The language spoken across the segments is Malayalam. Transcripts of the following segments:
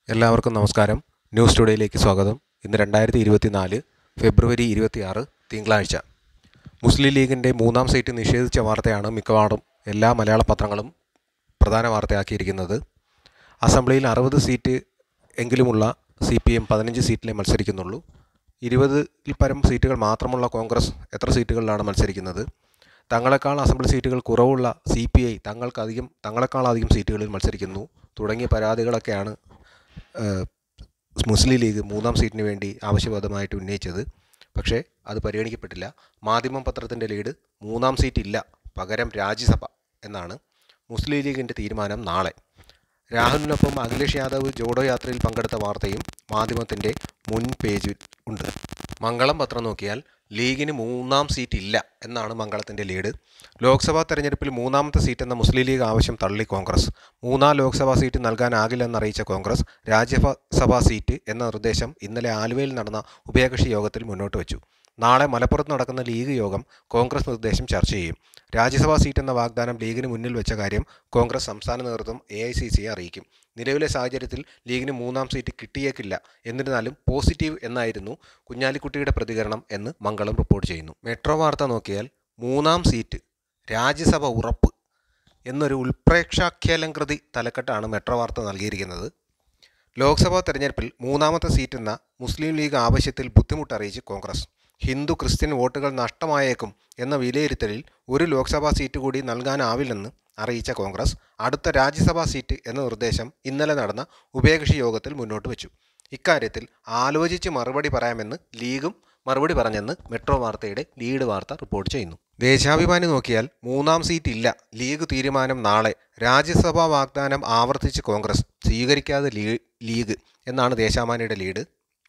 എല്ലാവർക്കും നമസ്കാരം. ന്യൂസ് ടുഡേയിലേക്ക് സ്വാഗതം. ഇന്ന് 2024 ഫെബ്രുവരി 26 തിങ്കളാഴ്ച. മുസ്ലിം ലീഗിൻ്റെ 3-ാം സീറ്റ് നിഷേധിച്ച വാർത്തയാണ് മിക്കവാറും എല്ലാ മലയാള പത്രങ്ങളും പ്രധാന വാർത്തയാക്കിയിരിക്കുന്നത്. അസംബ്ലിയിൽ 60 സീറ്റ് എങ്കിലുമുള്ള CPM 15 സീറ്റിലേ മത്സരിക്കുന്നുള്ളൂ. 20-ൽ പരം സീറ്റുകൾ മാത്രമുള്ള കോൺഗ്രസ് എത്ര സീറ്റുകളിലാണ് മത്സരിക്കുന്നത്? തങ്ങളെക്കാൾ അസംബ്ലി സീറ്റുകൾ കുറവുള്ള CPI തങ്ങളെക്കാളധികം സീറ്റുകളിൽ മത്സരിക്കുന്നു തുടങ്ങിയ പരാതികളൊക്കെയാണ് മുസ്ലിം ലീഗ് 3-ാം സീറ്റിന് വേണ്ടി ആവശ്യവാദമായിട്ട് ഉന്നയിച്ചത്. പക്ഷേ അത് പരിഗണിക്കപ്പെട്ടില്ല. മാധ്യമം പത്രത്തിൻ്റെ ലീഡ് 3-ാം സീറ്റ് ഇല്ല, പകരം രാജ്യസഭ എന്നാണ്. മുസ്ലിം ലീഗിൻ്റെ തീരുമാനം നാളെ. രാഹുലിനൊപ്പം അഖിലേഷ് യാദവ് ജോഡോ യാത്രയിൽ പങ്കെടുത്ത വാർത്തയും മാധ്യമത്തിൻ്റെ മുൻ പേജിൽ ഉണ്ട്. മംഗളം പത്രം നോക്കിയാൽ ലീഗിന് 3-ാം സീറ്റ് ഇല്ല എന്നാണ് മംഗളത്തിൻ്റെ ലീഡ്. ലോക്സഭാ തെരഞ്ഞെടുപ്പിൽ 3-ാമത്തെ സീറ്റെന്ന മുസ്ലിം ലീഗ് ആവശ്യം തള്ളി കോൺഗ്രസ്. 3-ാം ലോക്സഭാ സീറ്റ് നൽകാനാകില്ലെന്നറിയിച്ച കോൺഗ്രസ് രാജ്യസഭാ സീറ്റ് എന്ന നിർദ്ദേശം ഇന്നലെ ആലുവയിൽ നടന്ന ഉഭയകക്ഷി യോഗത്തിൽ മുന്നോട്ട് വച്ചു. നാളെ മലപ്പുറത്ത് നടക്കുന്ന ലീഗ് യോഗം കോൺഗ്രസ് നിർദ്ദേശം ചർച്ച ചെയ്യും. രാജ്യസഭാ സീറ്റെന്ന വാഗ്ദാനം ലീഗിന് മുന്നിൽ വെച്ച കാര്യം കോൺഗ്രസ് സംസ്ഥാന നേതൃത്വം AICCയെ അറിയിക്കും. നിലവിലെ സാഹചര്യത്തിൽ ലീഗിന് 3-ാം സീറ്റ് കിട്ടിയേക്കില്ല. എന്നിരുന്നാലും പോസിറ്റീവ് എന്നായിരുന്നു കുഞ്ഞാലിക്കുട്ടിയുടെ പ്രതികരണം എന്ന് മംഗളം റിപ്പോർട്ട് ചെയ്യുന്നു. മെട്രോ വാർത്ത നോക്കിയാൽ 3-ാം സീറ്റ് രാജ്യസഭ ഉറപ്പ് എന്നൊരു ഉൽപ്രേക്ഷാഖ്യാലംകൃതി തലക്കെട്ടാണ് മെട്രോ വാർത്ത നൽകിയിരിക്കുന്നത്. ലോക്സഭാ തെരഞ്ഞെടുപ്പിൽ 3-ാമത്തെ സീറ്റെന്ന മുസ്ലിം ലീഗ് ആവശ്യത്തിൽ ബുദ്ധിമുട്ടറിയിച്ച് കോൺഗ്രസ്. ഹിന്ദു ക്രിസ്ത്യൻ വോട്ടുകൾ നഷ്ടമായേക്കും എന്ന വിലയിരുത്തലിൽ ഒരു ലോക്സഭാ സീറ്റ് കൂടി നൽകാനാവില്ലെന്ന് അറിയിച്ച കോൺഗ്രസ് അടുത്ത രാജ്യസഭാ സീറ്റ് എന്ന നിർദ്ദേശം ഇന്നലെ നടന്ന ഉഭയകക്ഷി യോഗത്തിൽ മുന്നോട്ട് വെച്ചു. ഇക്കാര്യത്തിൽ ആലോചിച്ച് മറുപടി പറയാമെന്ന് ലീഗും മറുപടി പറഞ്ഞെന്ന് മെട്രോ വാർത്തയുടെ ലീഡ് വാർത്ത റിപ്പോർട്ട് ചെയ്യുന്നു. ദേശാഭിമാനി നോക്കിയാൽ 3-ാം സീറ്റ് ഇല്ല, ലീഗ് തീരുമാനം നാളെ. രാജ്യസഭാ വാഗ്ദാനം ആവർത്തിച്ച് കോൺഗ്രസ്, സ്വീകരിക്കാതെ ലീഗ് എന്നാണ് ദേശാഭിമാനിയുടെ ലീഡ്.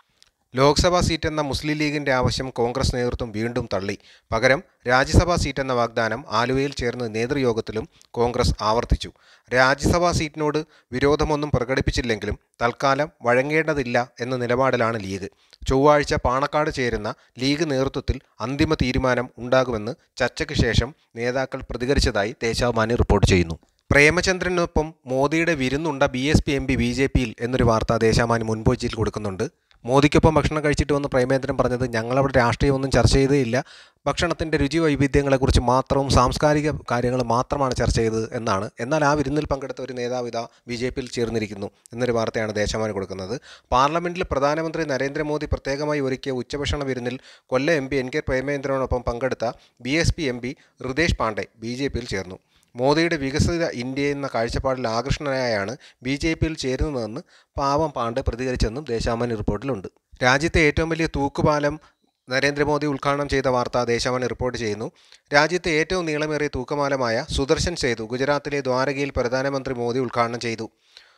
ലോക്സഭാ സീറ്റെന്ന മുസ്ലിം ലീഗിൻ്റെ ആവശ്യം കോൺഗ്രസ് നേതൃത്വം വീണ്ടും തള്ളി. പകരം രാജ്യസഭാ സീറ്റെന്ന വാഗ്ദാനം ആലുവയിൽ ചേർന്ന നേതൃയോഗത്തിലും കോൺഗ്രസ് ആവർത്തിച്ചു. രാജ്യസഭാ സീറ്റിനോട് വിരോധമൊന്നും പ്രകടിപ്പിച്ചില്ലെങ്കിലും തൽക്കാലം വഴങ്ങേണ്ടതില്ല എന്ന നിലപാടിലാണ് ലീഗ്. ചൊവ്വാഴ്ച പാണക്കാട് ചേരുന്ന ലീഗ് നേതൃത്വത്തിൽ അന്തിമ തീരുമാനം ഉണ്ടാകുമെന്ന് ചർച്ചയ്ക്ക് ശേഷം നേതാക്കൾ പ്രതികരിച്ചതായി ദേശാഭിമാനി റിപ്പോർട്ട് ചെയ്യുന്നു. പ്രേമചന്ദ്രനൊപ്പം മോദിയുടെ വിരുന്നുണ്ട BSP MP BJPയിൽ എന്നൊരു വാർത്ത ദേശാഭിമാനി മുൻപേജിൽ കൊടുക്കുന്നുണ്ട്. മോദിക്കൊപ്പം ഭക്ഷണം കഴിച്ചിട്ട് വന്ന് പ്രേമേന്ദ്രൻ പറഞ്ഞത്, ഞങ്ങളവിടെ രാഷ്ട്രീയമൊന്നും ചർച്ച ചെയ്തേയില്ല, ഭക്ഷണത്തിൻ്റെ രുചി വൈവിധ്യങ്ങളെക്കുറിച്ച് മാത്രവും സാംസ്കാരിക കാര്യങ്ങൾ മാത്രമാണ് ചർച്ച ചെയ്തത് എന്നാണ്. എന്നാൽ ആ വിരുന്നിൽ പങ്കെടുത്ത ഒരു നേതാവ് ഇതാ BJPയിൽ ചേർന്നിരിക്കുന്നു എന്നൊരു വാർത്തയാണ് ദേശാഭിമാനി കൊടുക്കുന്നത്. പാർലമെൻറ്റിൽ പ്രധാനമന്ത്രി നരേന്ദ്രമോദി പ്രത്യേകമായി ഒരുക്കിയ ഉച്ചഭക്ഷണ വിരുന്നിൽ കൊല്ലം MP NK പ്രേമേന്ദ്രനോടൊപ്പം പങ്കെടുത്ത BSP MP ഹൃദേശ് പാണ്ഡെ BJPയിൽ ചേർന്നു. മോദിയുടെ വികസിത ഇന്ത്യ എന്ന കാഴ്ചപ്പാടിൽ ആകർഷണനായാണ് BJPയിൽ ചേരുന്നതെന്ന് പാവം പാണ്ഡെ പ്രതികരിച്ചെന്നും ദേശാഭിമാനി റിപ്പോർട്ടിലുണ്ട്. രാജ്യത്തെ ഏറ്റവും വലിയ തൂക്കുപാലം നരേന്ദ്രമോദി ഉദ്ഘാടനം ചെയ്ത വാർത്ത ദേശാഭിമാനി റിപ്പോർട്ട് ചെയ്യുന്നു. രാജ്യത്തെ ഏറ്റവും നീളമേറിയ തൂക്കുപാലമായ സുദർശൻ സേതു ഗുജറാത്തിലെ ദ്വാരകയിൽ പ്രധാനമന്ത്രി മോദി ഉദ്ഘാടനം ചെയ്തു.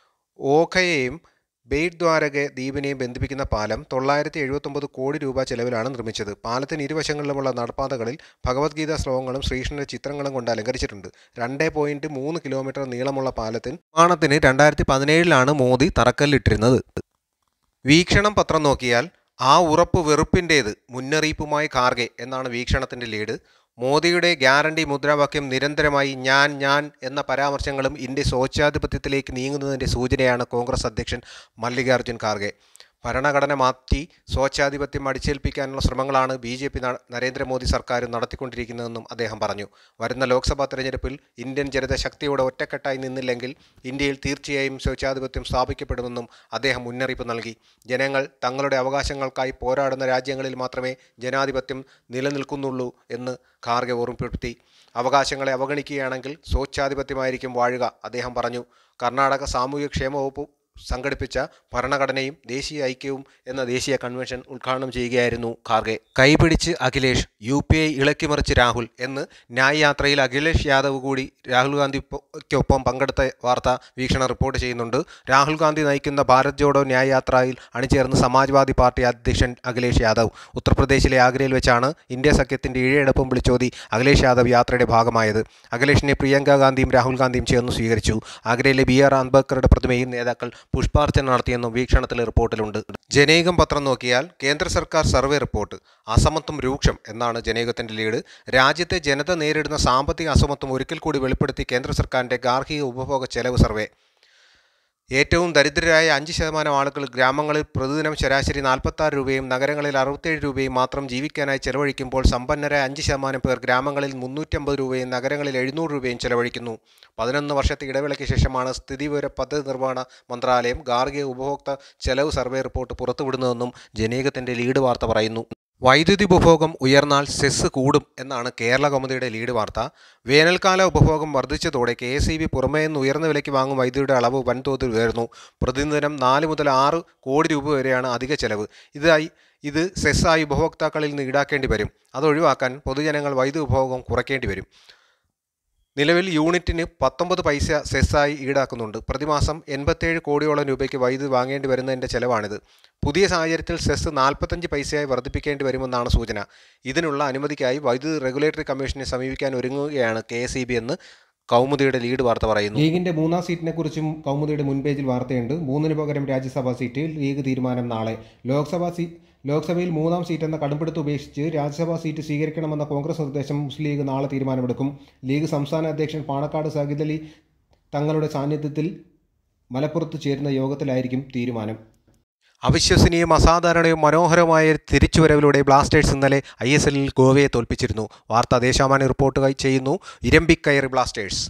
ഓഖയെയും ബെയ്റ്റ് ദ്വാരക ദ്വീപിനെയും ബന്ധിപ്പിക്കുന്ന പാലം 979 കോടി രൂപ ചെലവിലാണ് നിർമ്മിച്ചത്. പാലത്തിന് ഇരുവശങ്ങളിലുമുള്ള നടപ്പാതകളിൽ ഭഗവത്ഗീത ശ്ലോകങ്ങളും ശ്രീകൃഷ്ണന്റെ ചിത്രങ്ങളും കൊണ്ട് അലങ്കരിച്ചിട്ടുണ്ട്. 2.3 കിലോമീറ്റർ നീളമുള്ള പാലത്തിന് നിർമ്മാണത്തിന് 2017 മോദി തറക്കല്ലിട്ടിരുന്നത്. വീക്ഷണം പത്രം നോക്കിയാൽ ആ ഉറപ്പ് വെറുപ്പിൻ്റേത്, മുന്നറിയിപ്പുമായി ഖാർഗെ എന്നാണ് വീക്ഷണത്തിൻ്റെ ലീഡ്. മോദിയുടെ ഗ്യാരണ്ടി മുദ്രാവാക്യം നിരന്തരമായി ഞാൻ എന്ന പരാമർശങ്ങളും ഇന്ത്യ സ്വേച്ഛാധിപത്യത്തിലേക്ക് നീങ്ങുന്നതിൻ്റെ സൂചനയാണ് കോൺഗ്രസ് അധ്യക്ഷൻ മല്ലികാർജ്ജുൻ ഖാർഗെ. ഭരണഘടന മാറ്റി സ്വേച്ഛാധിപത്യം അടിച്ചേൽപ്പിക്കാനുള്ള ശ്രമങ്ങളാണ് BJP നരേന്ദ്രമോദി സർക്കാർ നടത്തിക്കൊണ്ടിരിക്കുന്നതെന്നും അദ്ദേഹം പറഞ്ഞു. വരുന്ന ലോക്സഭാ തെരഞ്ഞെടുപ്പിൽ ഇന്ത്യൻ ജനത ശക്തിയോടെ ഒറ്റക്കെട്ടായി നിന്നില്ലെങ്കിൽ ഇന്ത്യയിൽ തീർച്ചയായും സ്വേച്ഛാധിപത്യം സ്ഥാപിക്കപ്പെടുമെന്നും അദ്ദേഹം മുന്നറിയിപ്പ് നൽകി. ജനങ്ങൾ തങ്ങളുടെ അവകാശങ്ങൾക്കായി പോരാടുന്ന രാജ്യങ്ങളിൽ മാത്രമേ ജനാധിപത്യം നിലനിൽക്കുന്നുള്ളൂ എന്ന് ഖാർഗെ ഓർമ്മപ്പെടുത്തി. അവകാശങ്ങളെ അവഗണിക്കുകയാണെങ്കിൽ സ്വേച്ഛാധിപത്യമായിരിക്കും വാഴുക, അദ്ദേഹം പറഞ്ഞു. കർണാടക സാമൂഹ്യക്ഷേമ വകുപ്പ് സംഘടിപ്പിച്ച ഭരണഘടനയും ദേശീയ ഐക്യവും എന്ന ദേശീയ കൺവെൻഷൻ ഉദ്ഘാടനം ചെയ്യുകയായിരുന്നു ഖാർഗെ. കൈപിടിച്ച് അഖിലേഷ്, UPI ഇളക്കിമറിച്ച് രാഹുൽ എന്ന് ന്യായ് യാത്രയിൽ അഖിലേഷ് യാദവ് കൂടി രാഹുൽ ഗാന്ധിക്കൊപ്പം പങ്കെടുത്ത വാർത്ത വീക്ഷണം റിപ്പോർട്ട് ചെയ്യുന്നുണ്ട്. രാഹുൽ ഗാന്ധി നയിക്കുന്ന ഭാരത് ജോഡോ ന്യായ് യാത്രയിൽ അണിചേർന്ന് സമാജ്വാദി പാർട്ടി അധ്യക്ഷൻ അഖിലേഷ് യാദവ്. ഉത്തർപ്രദേശിലെ ആഗ്രയിൽ വെച്ചാണ് ഇന്ത്യ സഖ്യത്തിൻ്റെ ഇഴയെടുപ്പം വിളിച്ചോതി അഖിലേഷ് യാദവ് യാത്രയുടെ ഭാഗമായത്. അഖിലേഷിനെ പ്രിയങ്ക ഗാന്ധിയും രാഹുൽ ഗാന്ധിയും ചേർന്ന് സ്വീകരിച്ചു. ആഗ്രയിലെ BR അംബേദ്കറുടെ പ്രതിമയിൽ നേതാക്കൾ പുഷ്പാർച്ചന നടത്തിയെന്നും വീക്ഷണത്തിലെ റിപ്പോർട്ടിലുണ്ട്. ജനേകം പത്രം നോക്കിയാൽ കേന്ദ്ര സർക്കാർ സർവേ റിപ്പോർട്ട്, അസമത്വം രൂക്ഷം എന്നാണ് ജനേകത്തിൻ്റെ ലീഡ്. രാജ്യത്തെ ജനത നേരിടുന്ന സാമ്പത്തിക അസമത്വം ഒരിക്കൽ കൂടി വെളിപ്പെടുത്തി കേന്ദ്ര സർക്കാരിൻ്റെ ഗാർഹിക ഉപഭോഗ ചെലവ് സർവേ. ഏറ്റവും ദരിദ്രരായ 5% ആളുകൾ ഗ്രാമങ്ങളിൽ പ്രതിദിനം ശരാശരി 46 രൂപയും നഗരങ്ങളിൽ 67 രൂപയും മാത്രം ജീവിക്കാനായി ചെലവഴിക്കുമ്പോൾ സമ്പന്നരായ 5% പേർ ഗ്രാമങ്ങളിൽ 350 രൂപയും നഗരങ്ങളിൽ 700 രൂപയും ചെലവഴിക്കുന്നു. 11 വർഷത്തെ ഇടവേളയ്ക്ക് ശേഷമാണ് സ്ഥിതിവിവര പദ്ധതി നിർവ്വഹണ മന്ത്രാലയം ഗാർഹിക ഉപഭോക്തൃ ചെലവ് സർവേ റിപ്പോർട്ട് പുറത്തുവിടുന്നതെന്നും ജനീകത്തിൻ്റെ ലീഡ് വാർത്ത പറയുന്നു. വൈദ്യുതി ഉപഭോഗം ഉയർന്നാൽ സെസ് കൂടും എന്നാണ് കേരള കൗമുദിയുടെ ലീഡ് വാർത്ത. വേനൽക്കാല ഉപഭോഗം വർദ്ധിച്ചതോടെ KSEB പുറമേ നിന്ന് ഉയർന്ന വിലയ്ക്ക് വാങ്ങും വൈദ്യുതിയുടെ അളവ് വൻതോതിൽ ഉയർന്നു. പ്രതിദിനം 4 മുതൽ 6 കോടി രൂപ വരെയാണ് അധിക ചെലവ്. ഇത് സെസ്സായി ഉപഭോക്താക്കളിൽ നിന്ന് ഈടാക്കേണ്ടി വരും. അതൊഴിവാക്കാൻ പൊതുജനങ്ങൾ വൈദ്യുതി ഉപഭോഗം കുറയ്ക്കേണ്ടി വരും. നിലവിൽ യൂണിറ്റിന് 19 പൈസ സെസ്സായി ഈടാക്കുന്നുണ്ട്. പ്രതിമാസം 87 കോടിയോളം രൂപയ്ക്ക് വൈദ്യുതി വാങ്ങേണ്ടി വരുന്നതിൻ്റെ ചെലവാണിത്. പുതിയ സാഹചര്യത്തിൽ സെസ് 45 പൈസയായി വർദ്ധിപ്പിക്കേണ്ടി വരുമെന്നാണ് സൂചന. ഇതിനുള്ള അനുമതിക്കായി വൈദ്യുതി റെഗുലേറ്ററി കമ്മീഷനെ സമീപിക്കാൻ ഒരുങ്ങുകയാണ് KSEB എന്ന് കൗമുദിയുടെ ലീഡ് വാർത്ത പറയുന്നു. ലീഗിന്റെ 3ാം സീറ്റിനെക്കുറിച്ചും കൗമുദിയുടെ മുൻപേജിൽ വാർത്തയുണ്ട്. 3-ന് പകരം രാജ്യസഭാ സീറ്റ്. ലീഗ് തീരുമാനം നാളെ. ലോക്സഭയിൽ 3ാം സീറ്റെന്ന കടുംപിടുത്തം ഉപേക്ഷിച്ച് രാജ്യസഭാ സീറ്റ് സ്വീകരിക്കണമെന്ന കോൺഗ്രസ് നിർദ്ദേശം മുസ്ലിം ലീഗ് നാളെ തീരുമാനമെടുക്കും. ലീഗ് സംസ്ഥാന അധ്യക്ഷൻ പാണക്കാട് സഗീദ് അലി തങ്ങളുടെ സാന്നിധ്യത്തിൽ മലപ്പുറത്ത് ചേരുന്ന യോഗത്തിലായിരിക്കും തീരുമാനം. അവിശ്വസനീയവും അസാധാരണവും മനോഹരമായ തിരിച്ചുവരവിലൂടെ ബ്ലാസ്റ്റേഴ്സ് ഇന്നലെ ISLൽ ഗോവയെ തോൽപ്പിച്ചിരുന്നു. വാർത്ത ദേശാഭിമാനി റിപ്പോർട്ട് ചെയ്യുന്നു. ഇരമ്പിക്കയറി ബ്ലാസ്റ്റേഴ്സ്.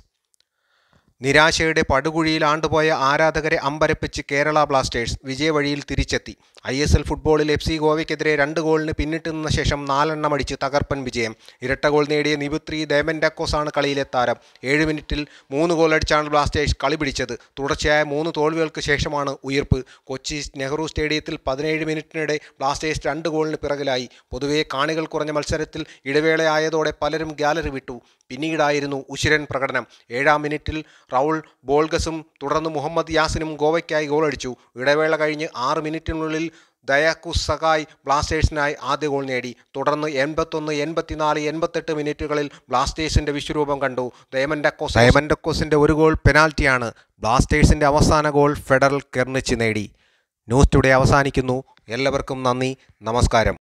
നിരാശയുടെ പടുകുഴിയിൽ ആണ്ടുപോയ ആരാധകരെ അമ്പരപ്പിച്ച് കേരള ബ്ലാസ്റ്റേഴ്സ് വിജയവഴിയിൽ തിരിച്ചെത്തി. ISL ഫുട്ബോളിൽ FC ഗോവയ്ക്കെതിരെ 2 ഗോളിന് പിന്നിട്ട് നിന്ന ശേഷം 4 എണ്ണം അടിച്ച് തകർപ്പൻ വിജയം. ഇരട്ട ഗോൾ നേടിയ നിബുത്രി ദേമൻഡാക്കോസാണ് കളിയിലെ താരം. 7 മിനിറ്റിൽ 3 ഗോൾ അടിച്ചാണ് ബ്ലാസ്റ്റേഴ്സ് കളി പിടിച്ചത്. തുടർച്ചയായ 3 തോൽവികൾക്ക് ശേഷമാണ് ഉയിർപ്പ്. കൊച്ചി നെഹ്റു സ്റ്റേഡിയത്തിൽ 17 മിനിറ്റിനിടെ ബ്ലാസ്റ്റേഴ്സ് 2 ഗോളിന് പിറകിലായി. പൊതുവെ കാണികൾ കുറഞ്ഞ മത്സരത്തിൽ ഇടവേളയായതോടെ പലരും ഗാലറി വിട്ടു. പിന്നീടായിരുന്നു ഉശിരൻ പ്രകടനം. 7-ാം മിനിറ്റിൽ റൗൾ ബോൾഗസും തുടർന്ന് മുഹമ്മദ് യാസിനും ഗോവയ്ക്കായി ഗോളടിച്ചു. ഇടവേള കഴിഞ്ഞ് 6 മിനിറ്റിനുള്ളിൽ ദയാക്കുസ് സഹായ് ബ്ലാസ്റ്റേഴ്സിനായി ആദ്യ ഗോൾ നേടി. തുടർന്ന് 81, 84, 88 മിനിറ്റുകളിൽ ബ്ലാസ്റ്റേഴ്സിന്റെ വിശ്വരൂപം കണ്ടു. ഡയമൻഡക്കോസിന്റെ ഒരു ഗോൾ പെനാൽറ്റിയാണ്. ബ്ലാസ്റ്റേഴ്സിന്റെ അവസാന ഗോൾ ഫെഡറൽ കെർണിച്ച് നേടി. ന്യൂസ് ടുഡേ അവസാനിക്കുന്നു. എല്ലാവർക്കും നന്ദി, നമസ്കാരം.